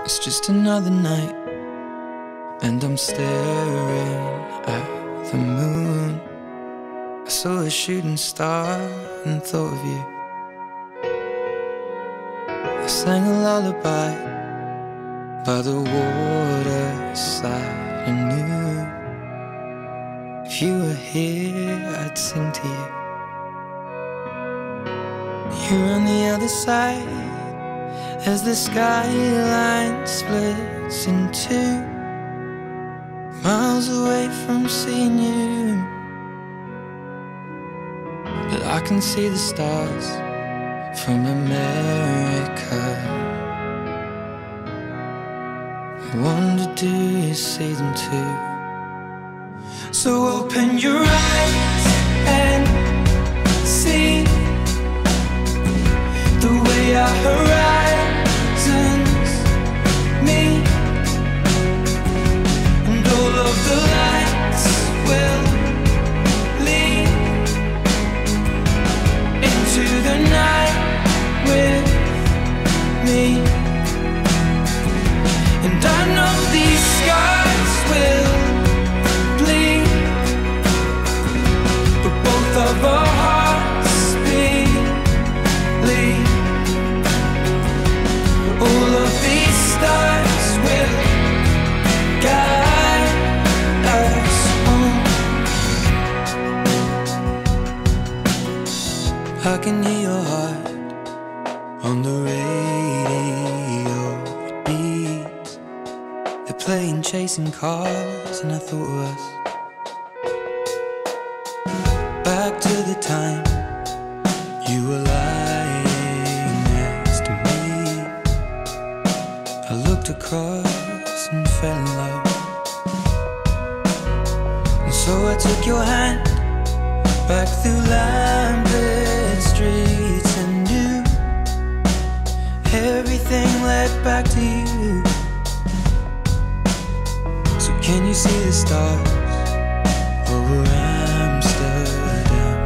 It's just another night, and I'm staring at the moon. I saw a shooting star and thought of you. I sang a lullaby by the waterside and knew if you were here, I'd sing to you. You're on the other side as the skyline splits in two, miles away from seeing you. But I can see the stars from America. I wonder, do you see them too? So open your eyes and see the way our horizons meet, and all of the lights will lead into the night with me. And I know these scars will bleed, but both of our hearts believe. All of these stars will guide us home. I can hear your heart on the radio. It beats. They're playing Chasing Cars, and I thought of us. Back to the time you were lying next to me. I looked across and fell in love, and so I took your hand back through lamplit streets and knew everything led back to you. So can you see the stars over Amsterdam?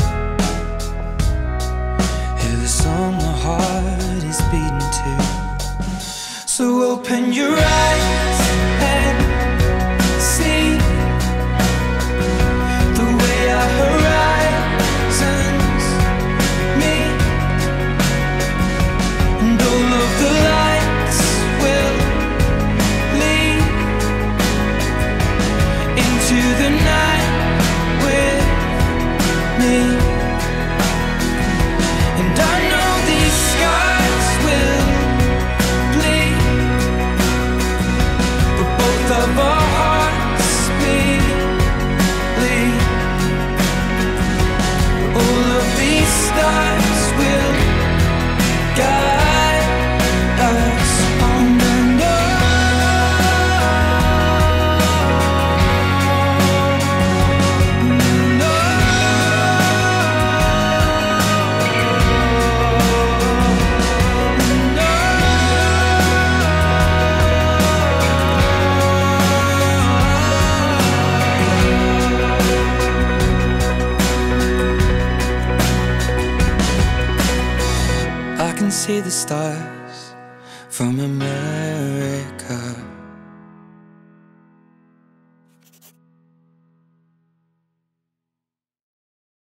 Hear the song my heart is beating to. So open your eyes and see the way our horizons meet, and all of the lights will lead into the night with me. And I know these scars will bleed, but both of our hearts believe. All of these stars will guide us on and on. I can see the stars from America.